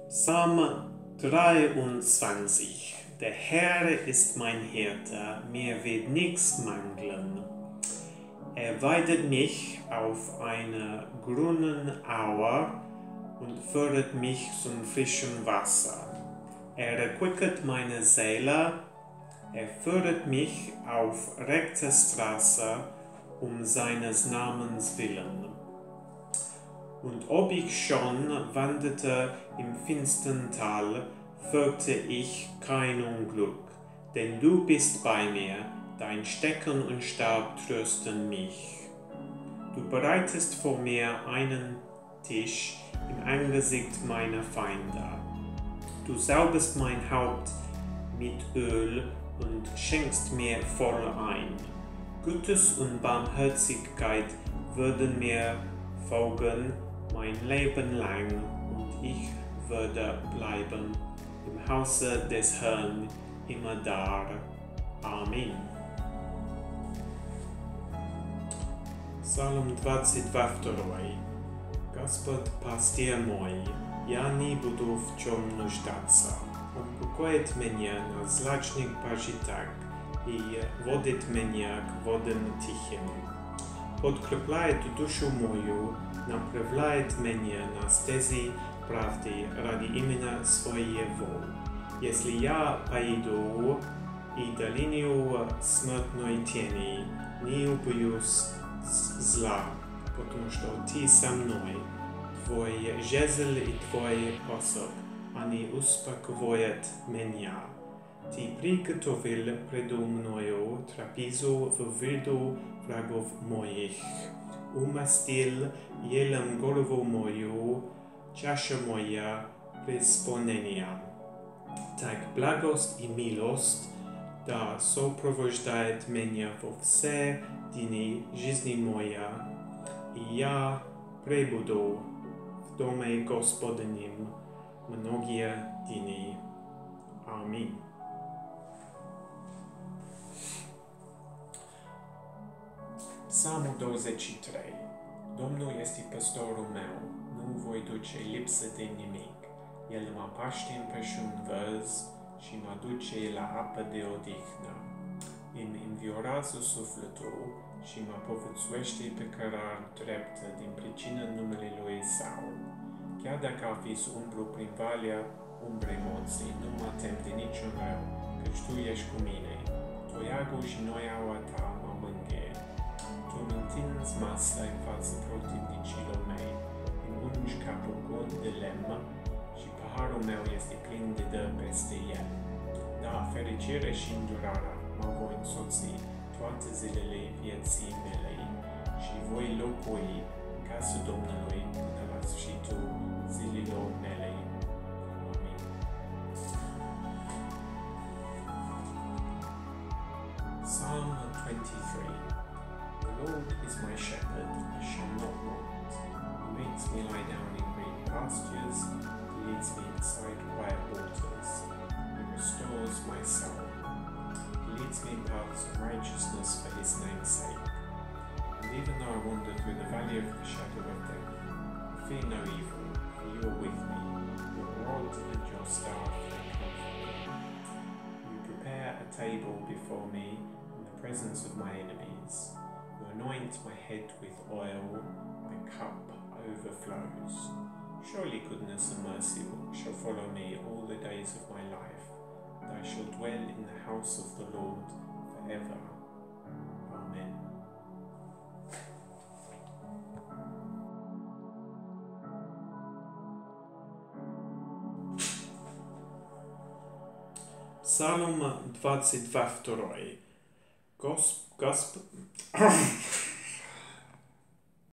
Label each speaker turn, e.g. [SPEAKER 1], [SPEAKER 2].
[SPEAKER 1] Psalm 23. Der Herr ist mein Hirte, mir wird nichts mangeln. Er weidet mich auf einer grünen Aue und führet mich zum frischen Wasser. Er erquicket meine Seele, er führet mich auf rechter Straße um seines Namens willen. Und ob ich schon wanderte im finstern Tal, fürchte ich kein Unglück, denn du bist bei mir, dein Stecken und Stab trösten mich. Du bereitest vor mir einen Tisch im Angesicht meiner Feinde. Du salbest mein Haupt mit Öl und schenkst mir voll ein. Gutes und Barmherzigkeit würden mir folgen mein Leben lang, und ich würde bleiben im Hause des Herrn immerdar. Amen. Psalm 22. Gospod pastir moj, ja ni budu v čom nuždaca. On pokojit меня на злачных пажитах и водит меня к водам тихим. Подкрепляет душу мою, направляет меня на стези правды ради имени Своего. Если я пойду и долиною смертной тени, не убоюсь зла, потому что Ты со мной. Твой жезл и Твой посох, они успокоят меня. Ты приготовил преду мною трапезу в виду врагов моих. Умастил елем голову мою, чаша моя преисполнения. Так благость и милость да сопровождает меня во все дни жизни моя, и я пребуду в доме Господнем многие dni. Amin. Psalmul 23. Domnul este păstorul meu, nu voi duce lipsă de nimic. El mă paște în pășuni verzi și mă duce la apă de odihnă. Îmi înviorează sufletul și mă povățuiește pe cărare dreptă din pricina numelui lui Său. Chiar dacă ar fi să umblu prin valea umbrei morții, nu mă tem de niciun rău, căci Tu ești cu mine. Toiagul și noiaua Ta mă mângâie. Tu îmi întinzi masa în fața protivnicilor mei, îmi ungi capul gol de lemn și paharul meu este plin de dă peste el. Da, fericire și îndurarea mă voi însoți toate zilele vieții mele și voi locui în casa Domnului până la sfârșitul zilelor mele. Amin. Psalm 23. The Lord is my shepherd, I shall not want. He makes me lie down in green pastures, He leads me beside quiet waters. He restores my soul. He leads me in paths of righteousness for His name's sake. And even though I wander through the valley of the shadow of death, I fear no evil, for You are with me. Your rod and Your staff, they comfort me. You prepare a table before me in the presence of my enemies. You anoint my head with oil, my cup overflows. Surely goodness and mercy shall follow me all the days of my life, and I shall dwell in the house of the Lord forever. Amen. Psalm 22.